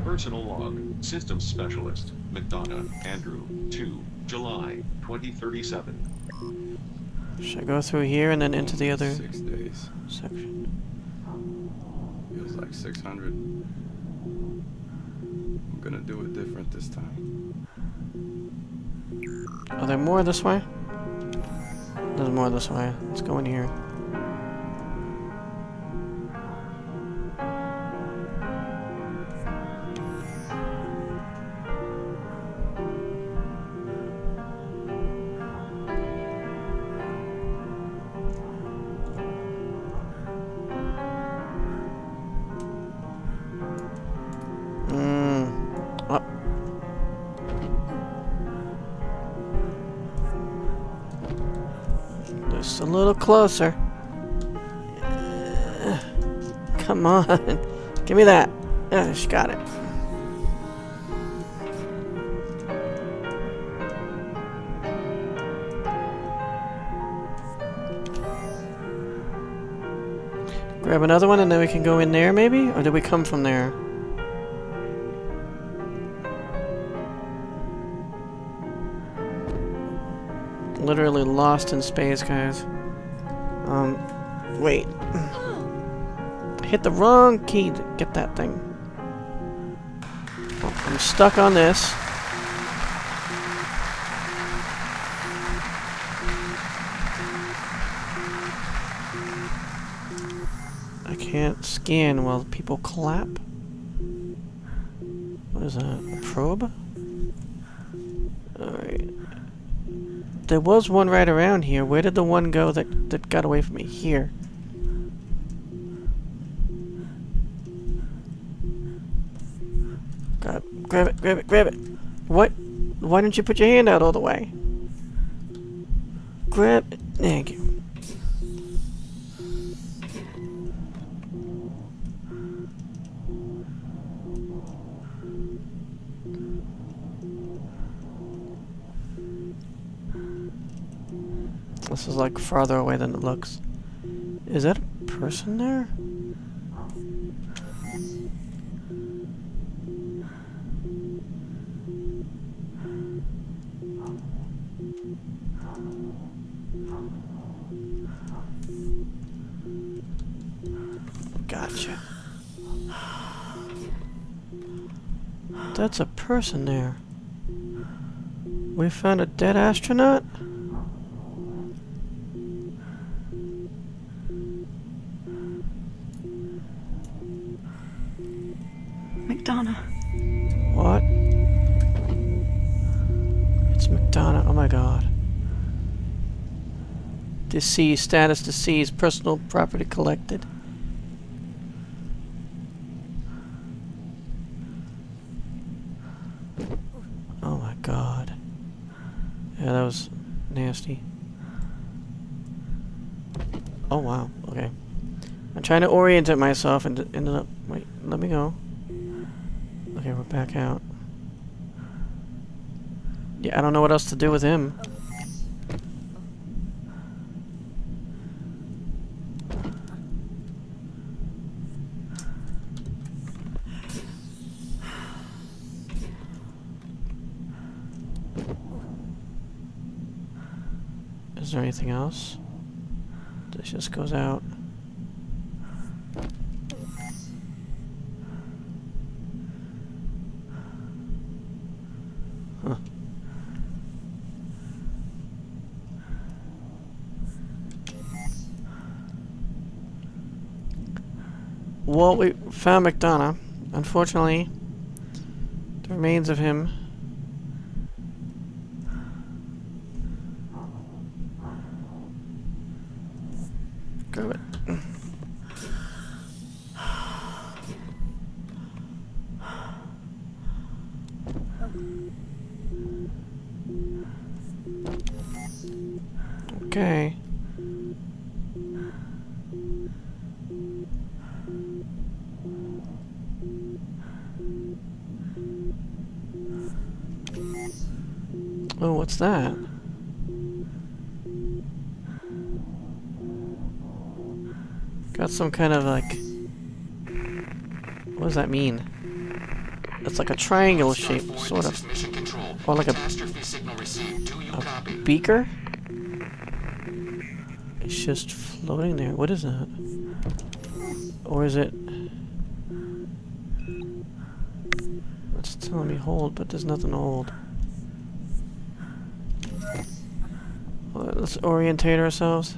Personal log. Systems specialist. McDonough, Andrew. 2 July 2037. Should I go through here and then into the other 6 days. section? Feels like 600. I'm gonna do it different this time. Are there more this way? There's more this way. Let's go in here. Oh. Just a little closer. Come on. Give me that. Yeah, she got it. Grab another one and then we can go in there maybe? Or did we come from there? Literally lost in space, guys. Wait. Hit the wrong key to get that thing. Oh, I'm stuck on this. I can't scan while people clap. What is that? A probe? Alright. There was one right around here. Where did the one go that got away from me? Here. Grab it, grab it, grab it. What? Why didn't you put your hand out all the way? Grab it. Thank you. This is like farther away than it looks. Is that a person there? Gotcha. That's a person there. We found a dead astronaut? McDonough. What? It's McDonough. Oh my god. Deceased. Status deceased. Personal property collected. Oh my god. Yeah, that was nasty. Oh wow. Okay. I'm trying to orient myself and ended up... Wait, let me go. Okay, we're back out. Yeah, I don't know what else to do with him. Is there anything else? This just goes out. Huh. Well, we found McDonough. Unfortunately, the remains of him. Grab it. Okay. Oh, what's that? Got some kind of like... What does that mean? It's like a triangle shape, sort of. Or like a beaker? It's just floating there. What is that? Or is it... It's telling me hold, but there's nothing to hold. Let's orientate ourselves.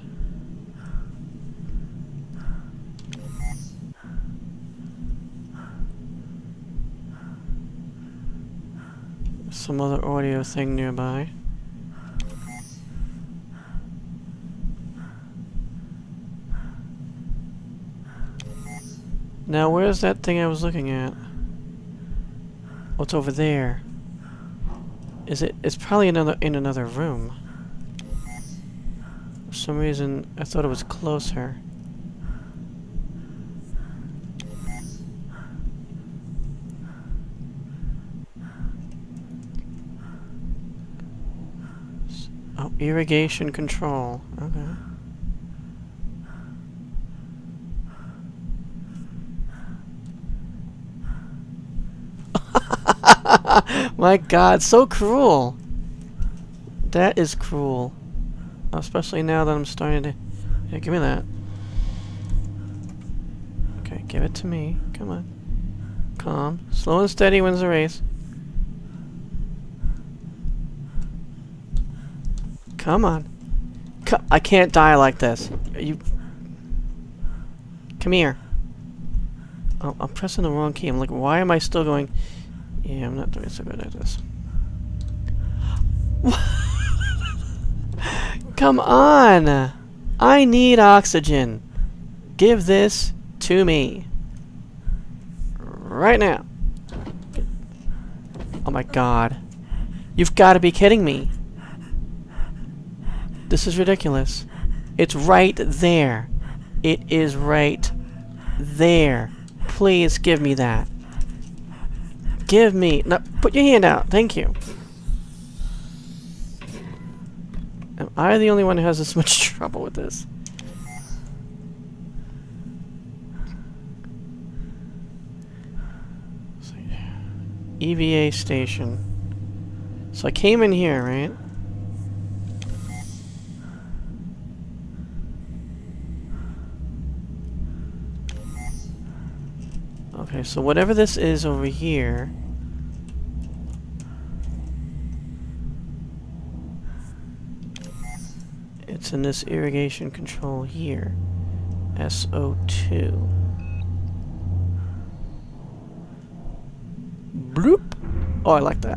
Some other audio thing nearby. Now, where's that thing I was looking at? What's over there? Is it? It's probably in another room. For some reason, I thought it was closer. Oh, irrigation control. Okay. My God, so cruel. That is cruel. Especially now that I'm starting to... Here, give me that. Okay, give it to me. Come on. Calm. Slow and steady wins the race. Come on. I can't die like this. You... Come here. Oh, I'm pressing the wrong key. I'm like, why am I still going... Yeah, I'm not doing so good at this. Come on! I need oxygen. Give this to me. Right now. Oh my God. You've got to be kidding me. This is ridiculous. It's right there. It is right there. Please give me that. Give me... No, put your hand out. Thank you. Am I the only one who has this much trouble with this? So, EVA station. So I came in here, right? Okay, so whatever this is over here... It's in this irrigation control here. SO2. Bloop! Oh, I like that.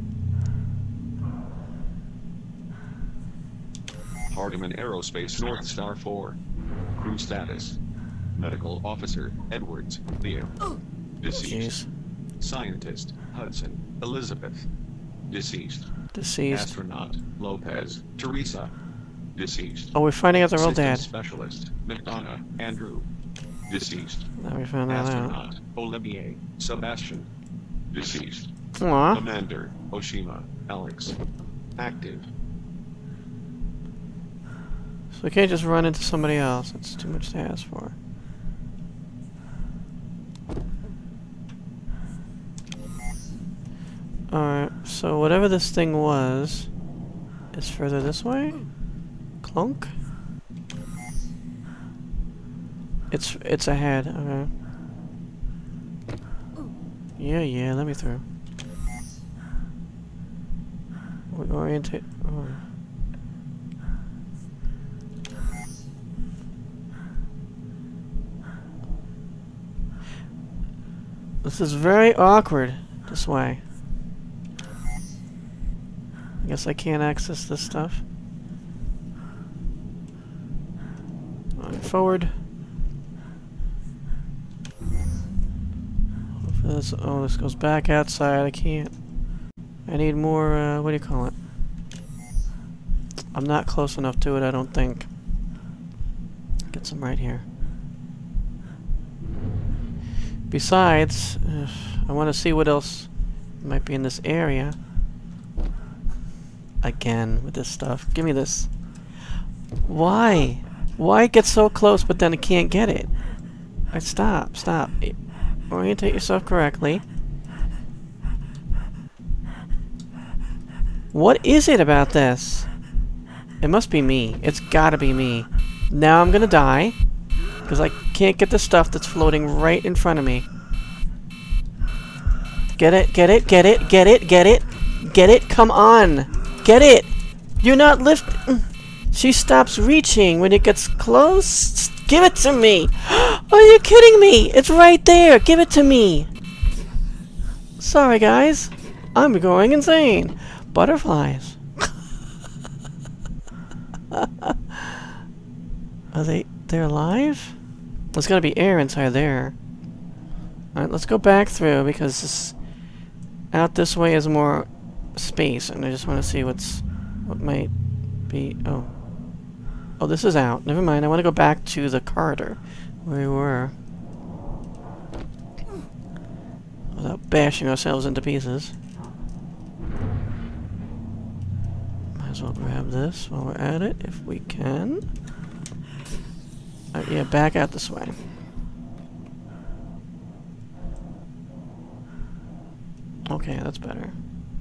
Hardiman Aerospace Northstar IV. Crew status. Medical Officer Edwards, Leo. Deceased. Jeez. Scientist Hudson, Elizabeth. Deceased. Deceased. Astronaut Lopez, Teresa. Deceased. Oh, we're finding out they're all System dead. Specialist McDonough, Andrew. Deceased. Now we found that out. Astronaut Olivier, Sebastian. Deceased. Aww. Commander Oshima, Alex. Active. So we can't just run into somebody else. That's too much to ask for. Alright, so whatever this thing was is further this way? Clunk? It's ahead, okay. Yeah, let me through. We orientate. Oh. This is very awkward this way. I guess I can't access this stuff. Forward. Oh, this goes back outside. I can't. I need more, what do you call it? I'm not close enough to it, I don't think. Get some right here. Besides, I want to see what else might be in this area. Again, with this stuff. Give me this. Why? Why get so close but then I can't get it? Stop. Orientate yourself correctly. What is it about this? It must be me. It's gotta be me. Now I'm gonna die. Because I can't get the stuff that's floating right in front of me. Get it, get it, get it, get it, get it. Get it, come on. Get it. You're not lifting. She stops reaching when it gets close. Give it to me. Are you kidding me? It's right there. Give it to me. Sorry, guys. I'm going insane. Butterflies. Are they're alive? There's gotta be air inside there. Alright, let's go back through because out this way is more space, and I just want to see what might be. Oh, this is out. Never mind. I want to go back to the corridor where we were without bashing ourselves into pieces. Might as well grab this while we're at it if we can. Yeah, back out this way. Okay, that's better.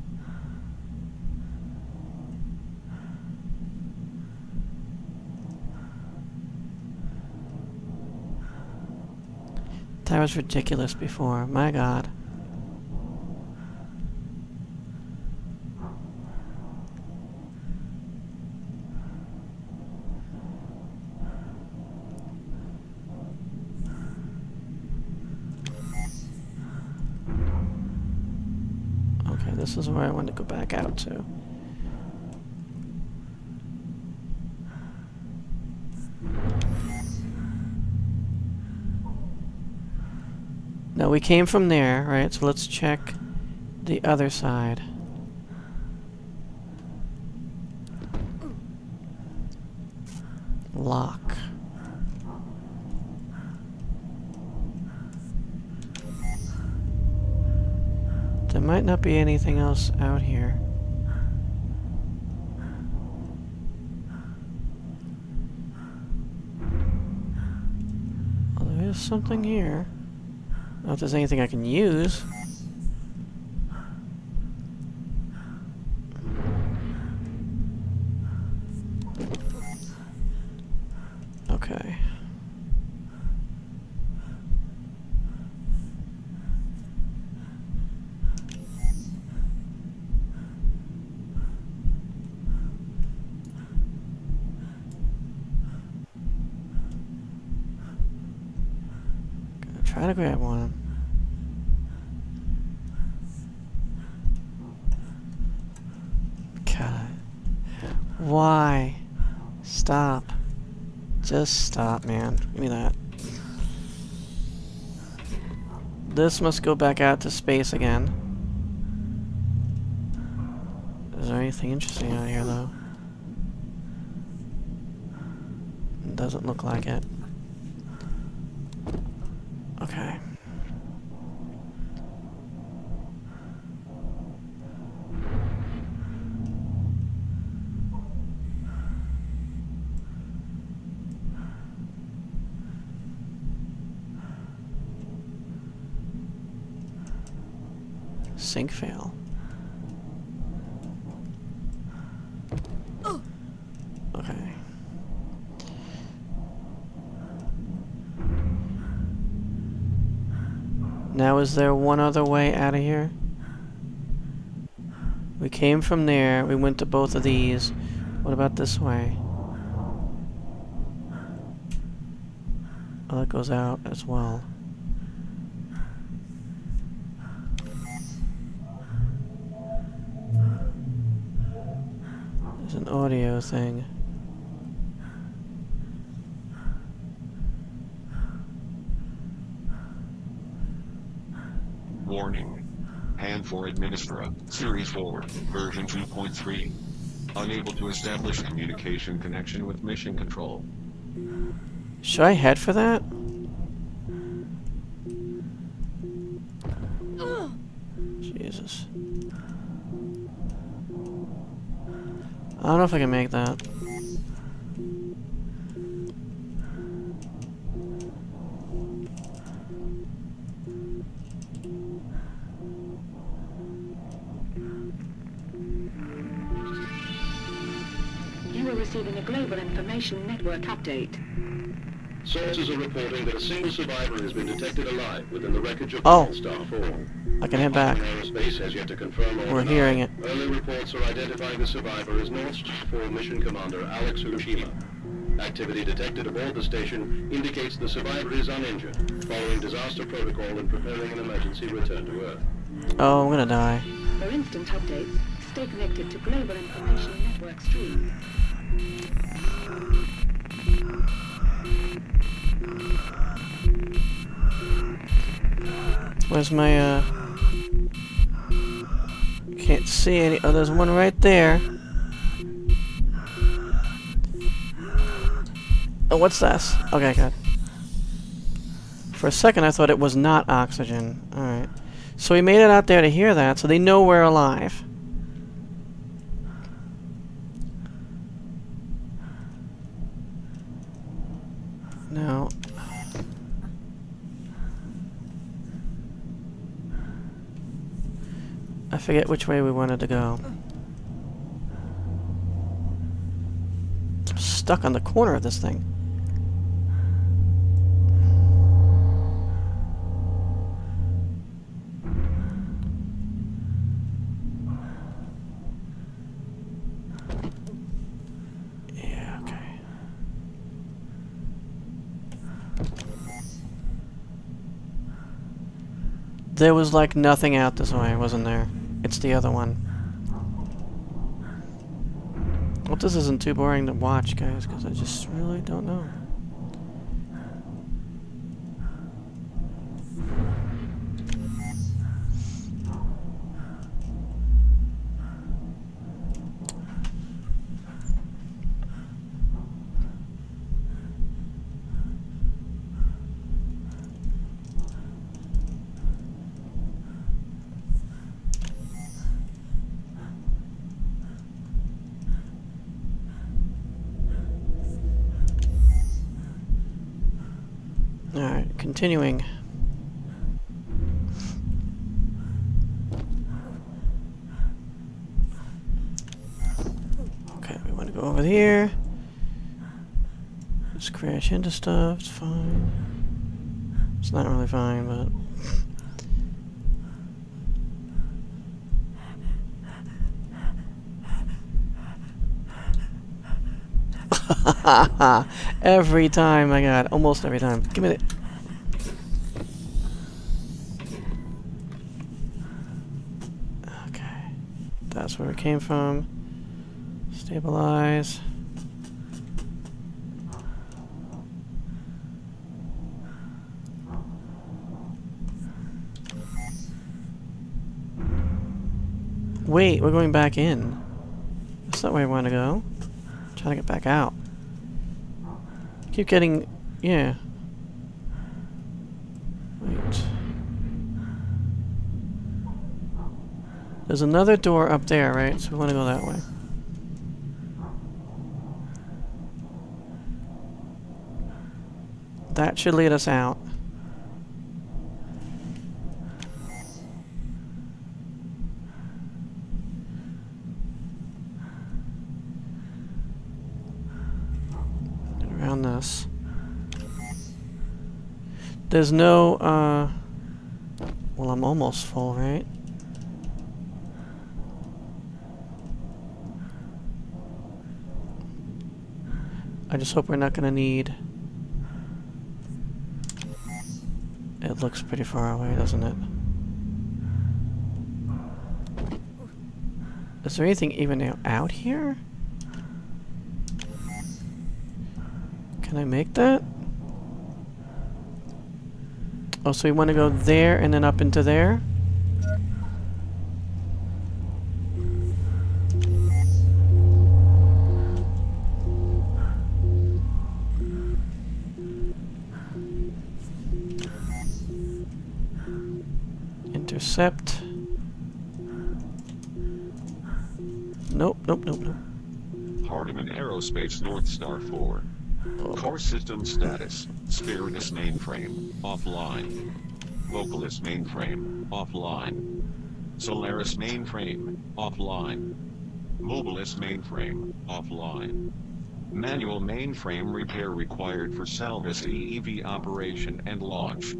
That was ridiculous before. My God. Okay, this is where I want to go back out to. Now we came from there, right? So let's check the other side. Lock. There might not be anything else out here. Well, there is something here. I don't know if there's anything I can use. Okay. Gonna try to grab one. God. Why? Stop. Just stop, man. Give me that. This must go back out to space again. Is there anything interesting out here, though? It doesn't look like it. Okay. Sync fail. Okay. Now is there one other way out of here? We came from there, we went to both of these. What about this way? Oh, that goes out as well. There's an audio thing. Warning. Hand for Administra, Series 4, version 2.3. Unable to establish communication connection with mission control. Should I head for that? Jesus. I don't know if I can make that. receiving a global information network update. Sources are reporting that a single survivor has been detected alive within the wreckage of Oh. Northstar IV. I can head back. Aerospace has yet to confirm or We're deny. hearing it. Early reports are identifying the survivor as Northstar IV mission commander Alex Hiroshima. Activity detected aboard the station indicates the survivor is uninjured, following disaster protocol and preparing an emergency return to Earth. Oh, I'm gonna die. For instant updates, stay connected to global information network stream. Where's my, Can't see any. Oh, there's one right there. Oh, what's this? Okay, good. For a second, I thought it was not oxygen. Alright. So we made it out there to hear that, so they know we're alive. Now... I forget which way we wanted to go. I'm stuck on the corner of this thing. Yeah, okay. There was like nothing out this way, wasn't there? It's the other one. Hope this isn't too boring to watch, guys, because I just really don't know. Alright, continuing. Okay, we want to go over here. Just crash into stuff, it's fine. It's not really fine, but... Every time, my god, almost every time. Give me it. Okay. That's where it came from. Stabilize. Wait, we're going back in. That's not where I want to go. I'm trying to get back out. Keep getting... yeah. Wait. There's another door up there, right? So we want to go that way. That should lead us out. Around this. There's no, well, I'm almost full, right? I just hope we're not gonna need... It looks pretty far away, doesn't it? Is there anything even out here? Can I make that? Oh, so we want to go there and then up into there? Intercept. Nope, nope, nope, nope. Hardeman Aerospace Northstar IV. Core system status, Spiritus mainframe, offline. Vocalist mainframe, offline. Solaris mainframe, offline. Mobilis mainframe, offline. Manual mainframe repair required for Salvis EEV operation and launch.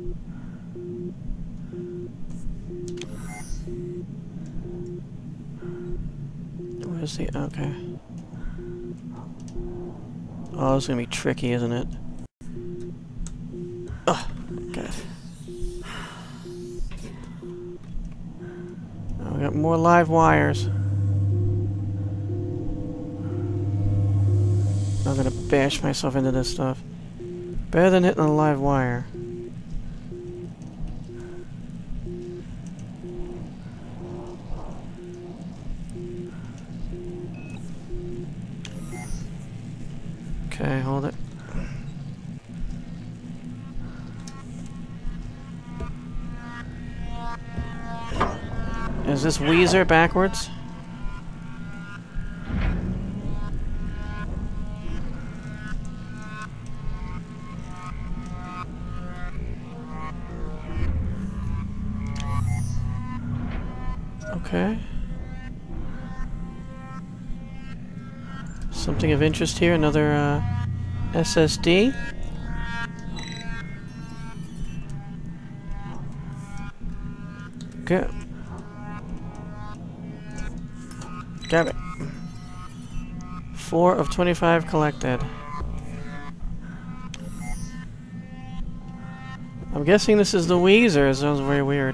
Where's the... okay. Oh, this is gonna be tricky, isn't it? Oh, good. Oh, we got more live wires. I'm gonna bash myself into this stuff. Better than hitting a live wire. Okay, hold it. Is this Weezer backwards? Okay. Something of interest here, another SSD. Good. Got it. 4 of 25 collected. I'm guessing this is the Weezer. It sounds very weird.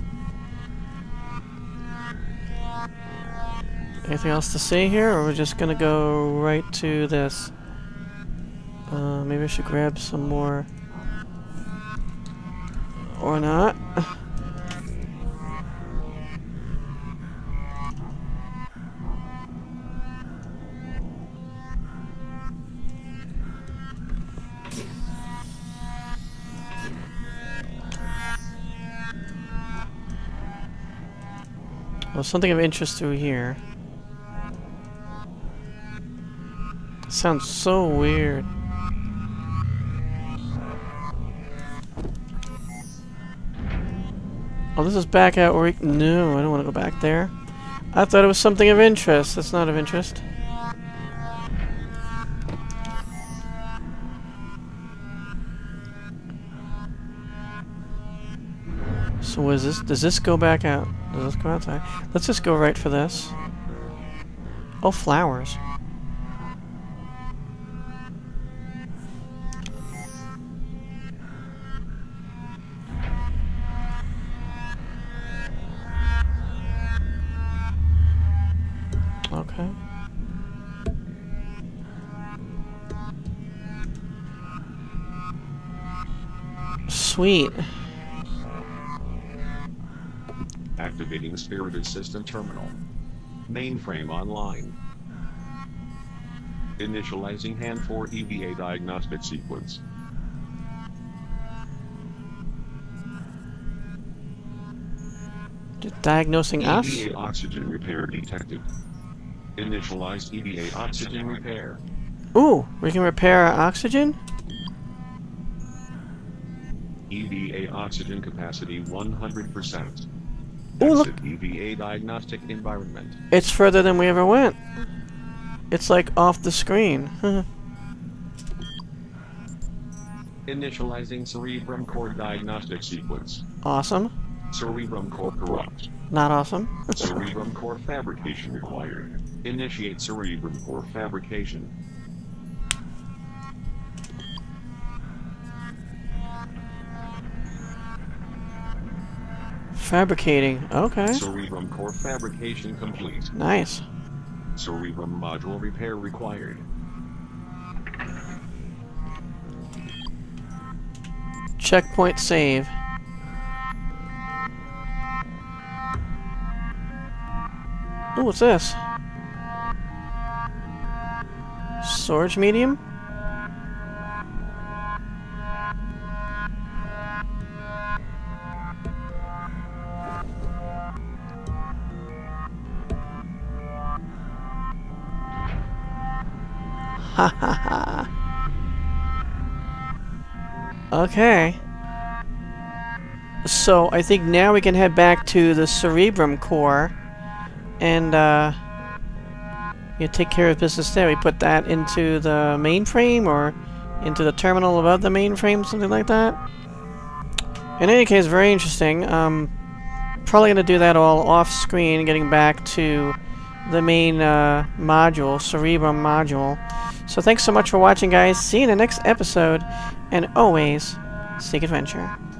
Anything else to see here, or we're just gonna go right to this? Maybe I should grab some more. Or not. Well, something of interest through here. Sounds so weird. Oh, this is back out where we... No, I don't want to go back there. I thought it was something of interest. That's not of interest. So is this... Does this go back out? Does this go outside? Let's just go right for this. Oh, flowers. Okay. Sweet. Activating Spiritus system terminal. Mainframe online. Initializing hand 4 EVA diagnostic sequence. Just diagnosing us? EVA oxygen repair detected. Initialize EVA oxygen repair. Ooh, we can repair our oxygen? EVA oxygen capacity 100%. Ooh, look. Exit EVA diagnostic environment. It's further than we ever went. It's like off the screen. Initializing cerebrum core diagnostic sequence. Awesome. Cerebrum core corrupt. Not awesome. Cerebrum core fabrication required. Initiate cerebrum core fabrication. Fabricating. Okay. Cerebrum core fabrication complete. Nice. Cerebrum module repair required. Checkpoint save. Ooh, what's this? Storage medium? Ha ha ha. Okay. So, I think now we can head back to the cerebrum core and, you take care of business there. We put that into the mainframe or into the terminal above the mainframe, something like that. In any case, very interesting. Probably going to do that all off-screen, getting back to the main module, Cerebrum module. So thanks so much for watching, guys. See you in the next episode, and always seek adventure.